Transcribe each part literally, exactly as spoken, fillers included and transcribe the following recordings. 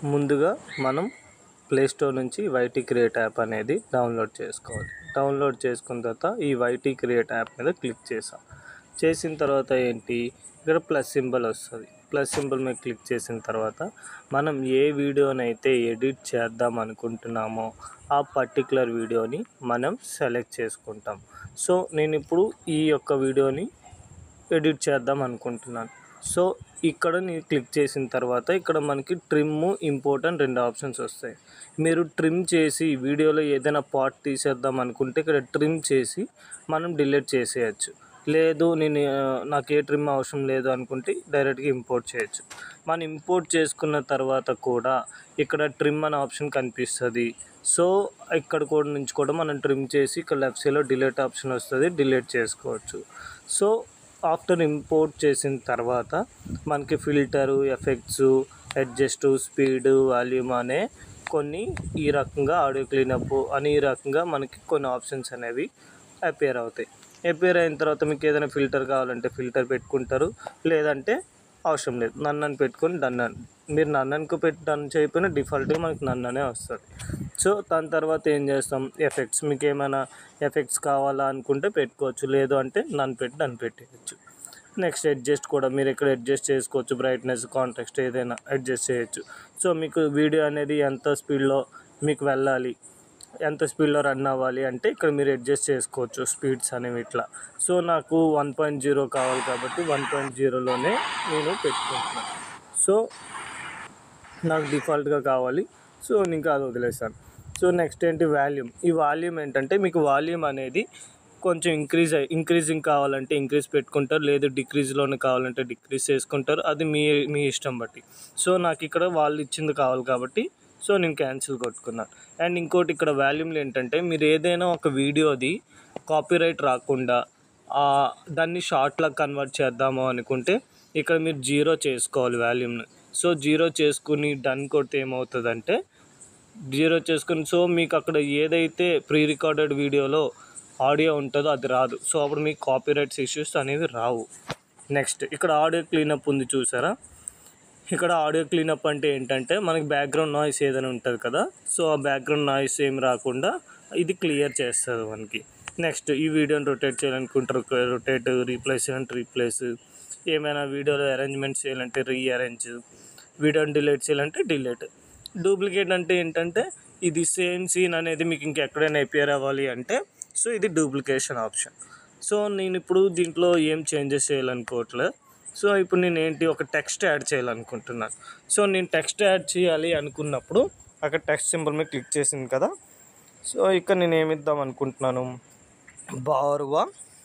ముందుగా మనం play store నుంచి వైటీ క్రియేట్ యాప్ అనేది డౌన్లోడ్ చేసుకోవాలి. డౌన్లోడ్ చేసుకున్న తర్వాత ఈ వైటీ క్రియేట్ యాప్ మీద క్లిక్ చేసాం. చేసిన తర్వాత ఏంటి, ఇక్కడ ప్లస్ సింబల్ వస్తుంది. ప్లస్ సింబల్ మీద క్లిక్ చేసిన తర్వాత మనం ఏ వీడియోనైతే ఎడిట్ చేద్దాం అనుకుంటున్నామో ఆ పర్టికులర్ వీడియోని మనం సెలెక్ట్ చేసుకుంటాం. సో నేను ఇప్పుడు ఈ యొక్క వీడియోని ఎడిట్ చేద్దాం అనుకుంటున్నాను. సో ఇక్కడ నేను క్లిక్ చేసిన తర్వాత ఇక్కడ మనకి ట్రిమ్, ఇంపోర్ట్ అని రెండు ఆప్షన్స్ వస్తాయి. మీరు ట్రిమ్ చేసి వీడియోలో ఏదైనా పార్ట్ తీసేద్దాం అనుకుంటే ఇక్కడ ట్రిమ్ చేసి మనం డిలీట్ చేసేయచ్చు. లేదు నేను నాకు ఏ ట్రిమ్ అవసరం లేదు అనుకుంటే డైరెక్ట్గా ఇంపోర్ట్ చేయొచ్చు. మనం ఇంపోర్ట్ చేసుకున్న తర్వాత కూడా ఇక్కడ ట్రిమ్ అనే ఆప్షన్ కనిపిస్తుంది. సో ఇక్కడ కూడా నుంచి కూడా మనం ట్రిమ్ చేసి ఇక్కడ లెఫ్ట్ సైడ్లో డిలీట్ ఆప్షన్ వస్తుంది, డిలీట్ చేసుకోవచ్చు. సో ఆఫ్టర్ ఇంపోర్ట్ చేసిన తర్వాత మనకి filter, effects, adjust, speed, volume అనే కొన్ని ఈ రకంగా ఆడియో క్లీనప్ అని ఈ రకంగా మనకి కొన్ని ఆప్షన్స్ అనేవి అపేర్ అవుతాయి. అపేర్ అయిన తర్వాత మీకు ఏదైనా ఫిల్టర్ కావాలంటే ఫిల్టర్ పెట్టుకుంటారు, లేదంటే అవసరం లేదు నన్ను అని పెట్టుకొని డన్ అని. మీరు నన్ను అనుకో పెట్టి డన్ చేయకపోయినా డిఫాల్ట్గా మనకి నన్ను అనే వస్తుంది. సో దాని తర్వాత ఏం చేస్తాం, ఎఫెక్ట్స్ మీకు ఏమైనా ఎఫెక్ట్స్ కావాలా అనుకుంటే పెట్టుకోవచ్చు, లేదు అంటే నన్ను పెట్టి డన్ పెట్టేయచ్చు. నెక్స్ట్ అడ్జస్ట్ కూడా మీరు ఇక్కడ అడ్జస్ట్ చేసుకోవచ్చు, బ్రైట్నెస్, కాంట్రాస్ట్ ఏదైనా అడ్జస్ట్ చేయొచ్చు. సో మీకు వీడియో అనేది ఎంత స్పీడ్లో మీకు వెళ్ళాలి, ఎంత స్పీడ్లో రన్ అవ్వాలి అంటే ఇక్కడ మీరు అడ్జస్ట్ చేసుకోవచ్చు స్పీడ్స్ అనేవి ఇట్లా. సో నాకు వన్ పాయింట్ జీరో కావాలి కాబట్టి వన్ పాయింట్ జీరోలోనే నేను పెట్టుకుంటున్నాను. సో నాకు డిఫాల్ట్గా కావాలి, సో ఇంకా అది వదిలేసాను. సో నెక్స్ట్ ఏంటి, వాల్యూమ్. ఈ వాల్యూమ్ ఏంటంటే మీకు వాల్యూమ్ అనేది కొంచెం ఇంక్రీజ్ అయ్యి ఇంక్రీజింగ్ కావాలంటే ఇంక్రీజ్ పెట్టుకుంటారు, లేదు డిక్రీజ్లోనే కావాలంటే డిక్రీజ్ చేసుకుంటారు, అది మీ మీ ఇష్టం బట్టి. సో నాకు ఇక్కడ వాళ్ళు ఇచ్చింది కావాలి కాబట్టి సో నేను క్యాన్సిల్ కొట్టుకున్నాను. అండ్ ఇంకోటి ఇక్కడ వాల్యూమ్లో ఏంటంటే మీరు ఏదైనా ఒక వీడియోది కాపీరైట్ రాకుండా దాన్ని షార్ట్లా కన్వర్ట్ చేద్దాము అనుకుంటే ఇక్కడ మీరు జీరో చేసుకోవాలి వాల్యూమ్ని. సో జీరో చేసుకుని డన్ కొడితే ఏమవుతుందంటే జీరో చేసుకుని సో మీకు అక్కడ ఏదైతే ప్రీ రికార్డెడ్ వీడియోలో ఆడియో ఉంటుందో అది రాదు. సో అప్పుడు మీకు కాపీరైట్స్ ఇష్యూస్ అనేవి రావు. నెక్స్ట్ ఇక్కడ ఆడియో క్లీనప్ ఉంది చూసారా. ఇక్కడ ఆడియో క్లీనప్ అంటే ఏంటంటే మనకి బ్యాక్గ్రౌండ్ నాయిస్ ఏదైనా ఉంటుంది కదా, సో ఆ బ్యాక్గ్రౌండ్ నాయిస్ ఏం రాకుండా ఇది క్లియర్ చేస్తుంది మనకి. నెక్స్ట్ ఈ వీడియోని రొటేట్ చేయాలనుకుంటారు, రొటేట్, రీప్లేస్ చేయాలంటే రీప్లేస్, ఏమైనా వీడియోలో అరేంజ్మెంట్స్ చేయాలంటే రీఅరేంజ్, వీడియోని డిలీట్ చేయాలంటే డిలీట్. డూప్లికేట్ అంటే ఏంటంటే ఇది సేమ్ సీన్ అనేది మీకు ఇంకెక్కడైనా అపియర్ అవ్వాలి అంటే సో ఇది డూప్లికేషన్ ఆప్షన్. సో నేను ఇప్పుడు దీంట్లో ఏం చేంజెస్ చేయాలనుకోవట్లేదు. సో ఇప్పుడు నేను ఏంటి ఒక టెక్స్ట్ యాడ్ చేయాలనుకుంటున్నాను. సో నేను టెక్స్ట్ యాడ్ చేయాలి అనుకున్నప్పుడు అక్కడ టెక్స్ట్ సింబల్ మీద క్లిక్ చేసింది కదా, సో ఇక్కడ నేను ఏమి ఇద్దాం అనుకుంటున్నాను, బార్వా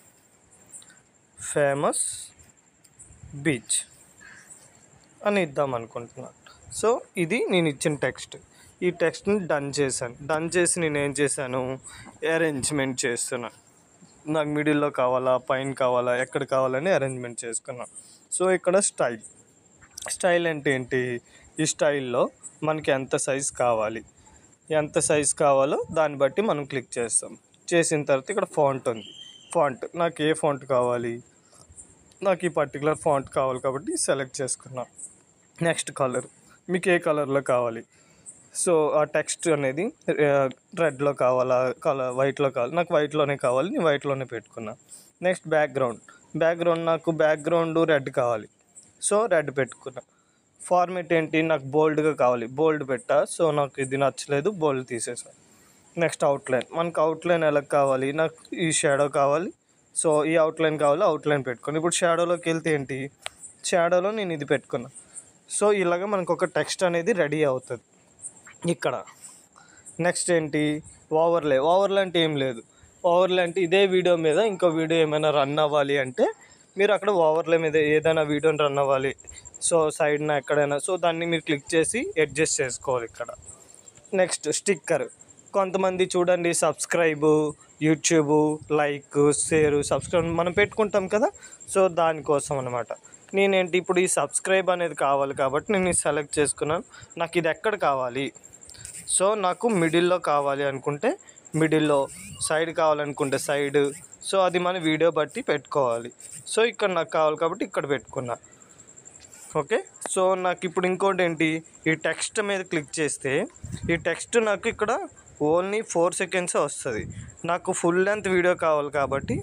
ఫేమస్ బీచ్ అని ఇద్దాం అనుకుంటున్నాను. సో ఇది నేను ఇచ్చిన టెక్స్ట్. ఈ టెక్స్ట్ని డన్ చేశాను. డన్ చేసి నేను ఏం చేశాను, అరేంజ్మెంట్ చేస్తున్నాను. నాకు మిడిల్లో కావాలా, పైన కావాలా, ఎక్కడ కావాలని అరేంజ్మెంట్ చేసుకున్నాను. సో ఇక్కడ స్టైల్. స్టైల్ అంటే ఏంటి, ఈ స్టైల్లో మనకి ఎంత సైజ్ కావాలి, ఎంత సైజ్ కావాలో దాన్ని బట్టి మనం క్లిక్ చేస్తాం. చేసిన తర్వాత ఇక్కడ ఫాంట్ ఉంది. ఫాంట్ నాకు ఏ ఫాంట్ కావాలి, నాకు ఈ పర్టికులర్ ఫాంట్ కావాలి కాబట్టి సెలెక్ట్ చేసుకున్నాను. నెక్స్ట్ కలర్, మీకు ఏ కలర్లో కావాలి, సో ఆ టెక్స్ట్ అనేది రెడ్లో కావాలా, కలర్ వైట్లో కావాలి, నాకు వైట్లోనే కావాలి, నేను వైట్లోనే పెట్టుకున్నా. Next background. బ్యాక్గ్రౌండ్ నాకు బ్యాక్గ్రౌండ్ రెడ్ కావాలి, సో రెడ్ పెట్టుకున్నా. ఫార్మేట్ ఏంటి, నాకు బోల్డ్గా కావాలి, బోల్డ్ పెట్టా, సో నాకు ఇది నచ్చలేదు, బోల్డ్ తీసేసాను. Next outline. మనకు అవుట్లైన్ ఎలా కావాలి, నాకు ఈ షాడో కావాలి, సో ఈ అవుట్లైన్ కావాలి, అవుట్లైన్ పెట్టుకుని. ఇప్పుడు షాడోలోకి వెళ్తే ఏంటి, షాడోలో నేను ఇది పెట్టుకున్నా. సో ఇలాగ మనకు ఒక టెక్స్ట్ అనేది రెడీ అవుతుంది ఇక్కడ. నెక్స్ట్ ఏంటి, ఓవర్లే. ఓవర్లే అంటే ఏం లేదు, ఓవర్లే అంటే ఇదే వీడియో మీద ఇంకో వీడియో ఏమైనా రన్ అవ్వాలి అంటే మీరు అక్కడ ఓవర్లే మీద ఏదైనా వీడియోని రన్ అవ్వాలి, సో సైడ్న ఎక్కడైనా, సో దాన్ని మీరు క్లిక్ చేసి అడ్జస్ట్ చేసుకోవాలి ఇక్కడ. Next sticker. కొంతమంది చూడండి subscribe, YouTube, like, share, subscribe మనం పెట్టుకుంటాం కదా, సో దానికోసం అనమాట. నేనేంటి ఇప్పుడు ఈ సబ్స్క్రైబ్ అనేది కావాలి కాబట్టి నేను ఇది సెలెక్ట్ చేసుకున్నాను. నాకు ఇది ఎక్కడ కావాలి, సో నాకు మిడిల్లో కావాలి అనుకుంటే మిడిల్లో, సైడ్ కావాలనుకుంటే సైడ్, సో అది మన వీడియో బట్టి పెట్టుకోవాలి. సో ఇక్కడ నాకు కావాలి కాబట్టి ఇక్కడ పెట్టుకున్నా. ఓకే. సో నాకు ఇప్పుడు ఇంకోటి ఏంటి, ఈ టెక్స్ట్ మీద క్లిక్ చేస్తే ఈ టెక్స్ట్ నాకు ఇక్కడ ఓన్లీ ఫోర్ సెకండ్సే వస్తుంది. నాకు ఫుల్ లెంత్ వీడియో కావాలి కాబట్టి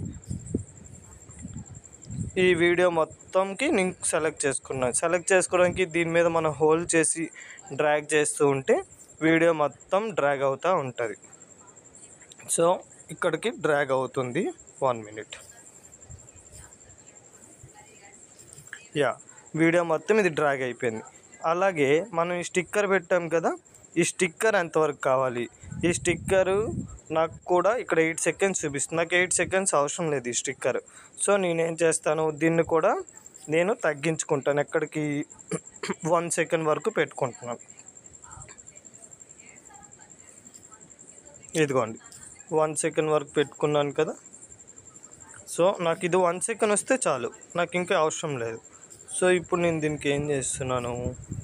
ఈ వీడియో మొత్తంకి నేను సెలెక్ట్ చేసుకున్నాను. సెలెక్ట్ చేసుకోవడానికి దీని మీద మనం హోల్డ్ చేసి డ్రాగ్ చేస్తూ ఉంటే వీడియో మొత్తం డ్రాగ్ అవుతూ ఉంటుంది. సో ఇక్కడికి డ్రాగ్ అవుతుంది. One minute. యా, వీడియో మొత్తం ఇది డ్రాగ్ అయిపోయింది. అలాగే మనం ఈ స్టిక్కర్ పెట్టాం కదా, ఈ స్టిక్కర్ ఎంతవరకు కావాలి, ఈ స్టిక్కరు నాకు కూడా ఇక్కడ ఎయిట్ సెకండ్స్ చూపిస్తుంది. నాకు ఎయిట్ సెకండ్స్ అవసరం లేదు ఈ స్టిక్కర్. సో నేనేం చేస్తాను, దీన్ని కూడా నేను తగ్గించుకుంటాను. ఎక్కడికి వన్ సెకండ్ వరకు పెట్టుకుంటున్నాను. ఇదిగోండి, వన్ సెకండ్ వరకు పెట్టుకున్నాను కదా. సో నాకు ఇది వన్ సెకండ్ వస్తే చాలు, నాకు ఇంకా అవసరం లేదు. సో ఇప్పుడు నేను దీనికి ఏం చేస్తున్నాను,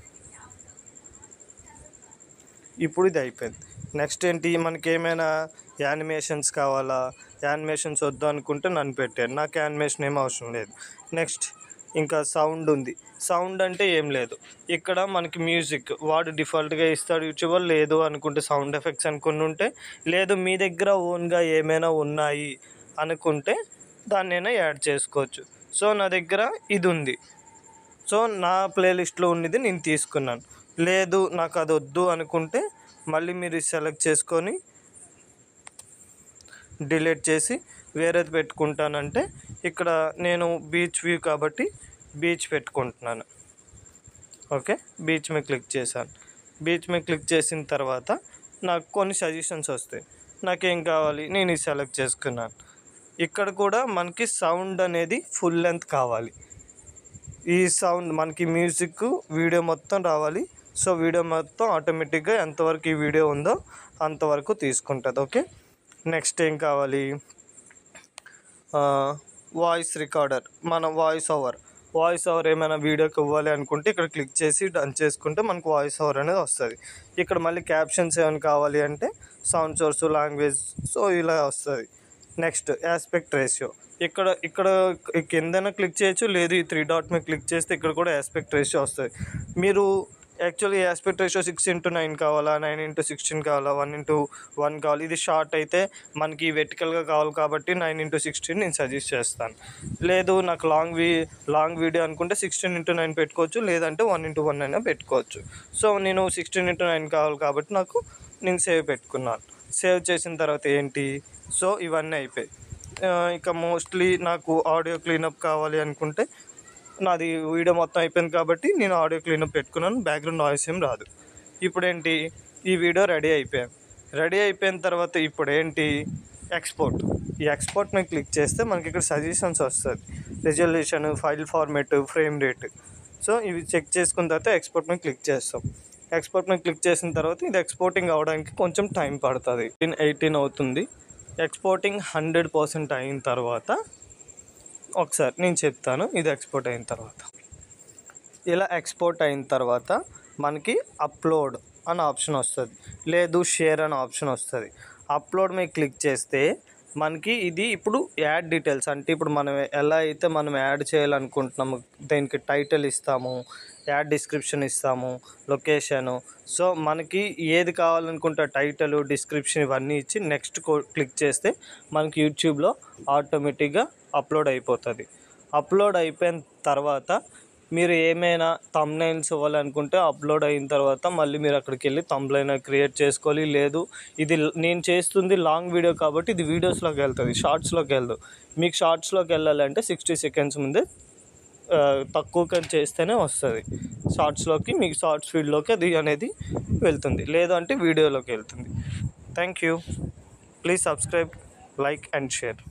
ఇప్పుడు ఇది అయిపోయింది. నెక్స్ట్ ఏంటి, మనకి ఏమైనా యానిమేషన్స్ కావాలా, యానిమేషన్స్ వద్దు అనుకుంటే నన్ను పెట్టాను, నాకు యానిమేషన్ ఏం అవసరం లేదు. నెక్స్ట్ ఇంకా సౌండ్ ఉంది. సౌండ్ అంటే ఏం లేదు, ఇక్కడ మనకి మ్యూజిక్ వాడు డిఫాల్ట్గా ఇస్తాడు యూట్యూబర్. లేదు అనుకుంటే సౌండ్ ఎఫెక్ట్స్ అనుకుని ఉంటే, లేదు మీ దగ్గర ఓన్గా ఏమైనా ఉన్నాయి అనుకుంటే దాన్నైనా యాడ్ చేసుకోవచ్చు. సో నా దగ్గర ఇది ఉంది, సో నా ప్లేలిస్ట్లో ఉన్నది నేను తీసుకున్నాను. లేదు నాకు అది వద్దు అనుకుంటే మళ్ళీ మీరు సెలెక్ట్ చేసుకొని డిలీట్ చేసి వేరేది పెట్టుకుంటానంటే, ఇక్కడ నేను బీచ్ వ్యూ కాబట్టి బీచ్ పెట్టుకుంటున్నాను. ఓకే, బీచ్ మీద క్లిక్ చేశాను. బీచ్ మీద క్లిక్ చేసిన తర్వాత నాకు కొన్ని సజెషన్స్ వస్తాయి. నాకేం కావాలి, నేను ఇది సెలెక్ట్ చేసుకున్నాను. ఇక్కడ కూడా మనకి సౌండ్ అనేది ఫుల్ లెంత్ కావాలి. ఈ సౌండ్ మనకి మ్యూజిక్ వీడియో మొత్తం రావాలి. సో వీడియో మొత్తం ఆటోమేటిక్గా ఎంతవరకు ఈ వీడియో ఉందో అంతవరకు తీసుకుంటుంది. ఓకే, నెక్స్ట్ ఏం కావాలి, వాయిస్ రికార్డర్, మన వాయిస్ ఓవర్ వాయిస్ ఓవర్ ఏమైనా వీడియోకి ఇవ్వాలి అనుకుంటే ఇక్కడ క్లిక్ చేసి డన్ చేసుకుంటే మనకు వాయిస్ ఓవర్ అనేది వస్తుంది. ఇక్కడ మళ్ళీ క్యాప్షన్స్ ఏమైనా కావాలి అంటే సౌండ్ సోర్స్, లాంగ్వేజ్, సో ఇలా వస్తుంది. నెక్స్ట్ ఆస్పెక్ట్ రేషియో, ఇక్కడ ఇక్కడ కిందైనా క్లిక్ చేయొచ్చు, లేదు ఈ త్రీ డాట్ మీద క్లిక్ చేస్తే ఇక్కడ కూడా ఆస్పెక్ట్ రేషియో వస్తుంది. మీరు actually aspect ratio six into nine కావాలా, నైన్ ఇంటూ సిక్స్టీన్ కావాలా, వన్ ఇంటూ వన్ కావాలి. ఇది షార్ట్ అయితే మనకి వెర్టికల్గా కావాలి కాబట్టి నైన్ ఇంటూ సిక్స్టీన్ నేను సజెస్ట్ చేస్తాను. లేదు నాకు లాంగ్ వీ లాంగ్ వీడియో అనుకుంటే సిక్స్టీన్ ఇంటూ నైన్ పెట్టుకోవచ్చు, లేదంటే వన్ ఇంటూ వన్ అయినా పెట్టుకోవచ్చు. సో నేను సిక్స్టీన్ ఇంటూ నైన్ కావాలి కాబట్టి నాకు నేను సేవ్ పెట్టుకున్నాను. సేవ్ చేసిన తర్వాత ఏంటి, సో ఇవన్నీ అయిపోయాయి. ఇక మోస్ట్లీ నాకు ఆడియో క్లీనప్ కావాలి అనుకుంటే, నాది వీడియో మొత్తం అయిపోయింది కాబట్టి నేను ఆడియో క్లీనప్ పెట్టుకున్నాను, బ్యాక్గ్రౌండ్ నాయిస్ ఏం రాదు. ఇప్పుడు ఏంటి, ఈ వీడియో రెడీ అయిపోయాను. రెడీ అయిపోయిన తర్వాత ఇప్పుడు ఏంటి, ఎక్స్పోర్ట్. ఈ ఎక్స్పోర్ట్ మీద క్లిక్ చేస్తే మనకి ఇక్కడ సజెషన్స్ వస్తుంది, resolution, file format, frame rate. So ఇవి చెక్ చేసుకున్న తర్వాత ఎక్స్పోర్ట్ మీద క్లిక్ చేస్తాం. ఎక్స్పోర్ట్ మీద క్లిక్ చేసిన తర్వాత ఇది ఎక్స్పోర్టింగ్ అవ్వడానికి కొంచెం టైం పడుతుంది. ఎయిటీన్ అవుతుంది. ఎక్స్పోర్టింగ్ హండ్రెడ్ పర్సెంట్ అయిన తర్వాత ఒకసారి నేను చెప్తాను. ఇది ఎక్స్పోర్ట్ అయిన తర్వాత, ఇలా ఎక్స్పోర్ట్ అయిన తర్వాత మనకి అప్లోడ్ అని ఆప్షన్ వస్తుంది, లేదు షేర్ అని ఆప్షన్ వస్తుంది. అప్లోడ్ మీద క్లిక్ చేస్తే మనకి ఇది ఇప్పుడు యాడ్ డీటెయిల్స్, అంటే ఇప్పుడు మనం ఎలా అయితే మనం యాడ్ చేయాలనుకుంటున్నాము దీనికి టైటిల్ ఇస్తాము, యాడ్ డిస్క్రిప్షన్ ఇస్తాము, లొకేషను. సో మనకి ఏది కావాలనుకుంటే టైటిల్, డిస్క్రిప్షన్ ఇవన్నీ ఇచ్చి నెక్స్ట్ క్లిక్ చేస్తే మనకి యూట్యూబ్లో ఆటోమేటిక్గా అప్లోడ్ అయిపోతుంది. అప్లోడ్ అయిపోయిన తర్వాత మీరు ఏమైనా థంబ్నైల్స్ ఇవ్వాలనుకుంటే అప్లోడ్ అయిన తర్వాత మళ్ళీ మీరు అక్కడికి వెళ్ళి థంబ్నైల్ క్రియేట్ చేసుకోవాలి. లేదు ఇది నేను చేస్తుంది లాంగ్ వీడియో కాబట్టి ఇది వీడియోస్లోకి వెళ్తుంది, షార్ట్స్లోకి వెళ్దు. మీకు షార్ట్స్లోకి వెళ్ళాలంటే సిక్స్టీ సెకండ్స్ ముందే తక్కువ చేస్తేనే వస్తుంది షార్ట్స్లోకి, మీకు షార్ట్స్ ఫీడ్లోకి అది అనేది వెళ్తుంది, లేదు అంటే వీడియోలోకి వెళ్తుంది. Thank you. Please subscribe, like and share.